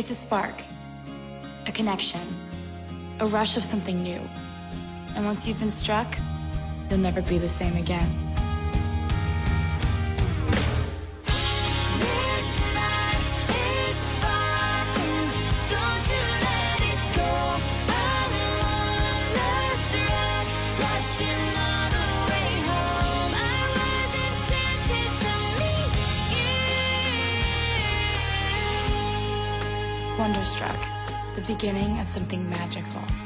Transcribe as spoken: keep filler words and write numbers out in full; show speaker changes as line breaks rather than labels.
It's a spark, a connection, a rush of something new. And once you've been struck, you'll never be the same again. Wonderstruck, the beginning of something magical.